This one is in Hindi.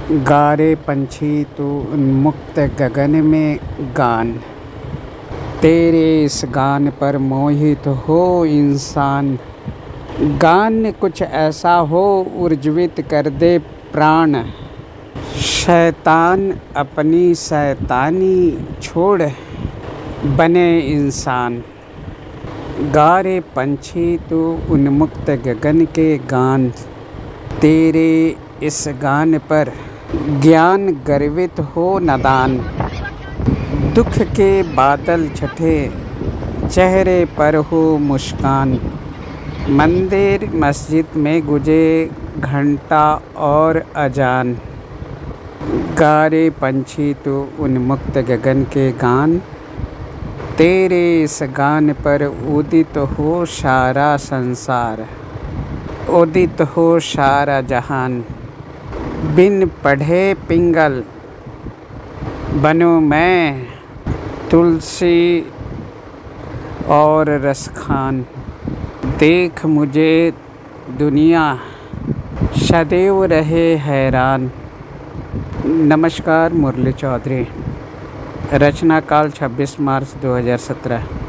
गा रे पंछी तू उन्मुक्त गगन में गान, तेरे इस गान पर मोहित हो इंसान। गान कुछ ऐसा हो उर्जीवित कर दे प्राण, शैतान अपनी शैतानी छोड़ बने इंसान। गा रे पंछी तू उन्मुक्त गगन के गान, तेरे इस गान पर ज्ञान गर्वित हो नादान। दुख के बादल छठे चेहरे पर हो मुस्कान, मंदिर मस्जिद में गुजे घंटा और अजान। गा रे पंछी तू उन्मुक्त गगन के गान, तेरे इस गान पर उदित हो सारा संसार, उदित हो सारा जहान। बिन पढ़े पिंगल बनूं मैं तुलसी और रसखान। देख मुझे दुनिया सदैव रहे हैरान। नमस्कार, मुरली चौधरी। रचना काल 26 मार्च 2017।